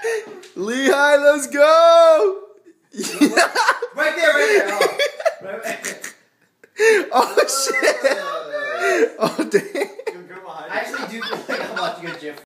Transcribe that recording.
Lehigh, let's go! Right there. Oh shit! Oh damn! I actually do feel like I'm watching a GIF.